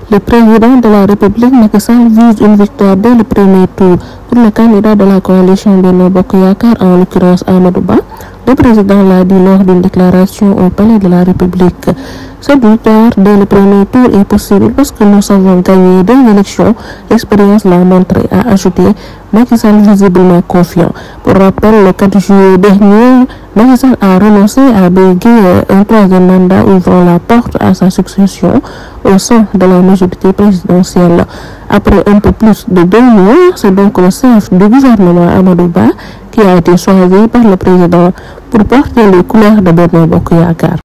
Le président de la République, Macky Sall, vise une victoire dès le premier tour pour le candidat de la coalition Benno Bokk Yakaar, en l'occurrence Amadou Ba. Le président l'a dit lors d'une déclaration au palais de la République. Cette victoire dès le premier tour est possible parce que nous avons gagné 2 élections. L'expérience l'a montré, a ajouté Macky Sall, visiblement confiant. Pour rappel, le 4 juillet dernier, Macky Sall a renoncé à béguer un 3e mandat, ouvrant la porte à sa succession au sein de la majorité présidentielle. Après un peu plus de 2 mois, c'est donc le chef du gouvernement Amadou Ba qui a été choisi par le président pour porter les couleurs de Benno Bokk Yakaar.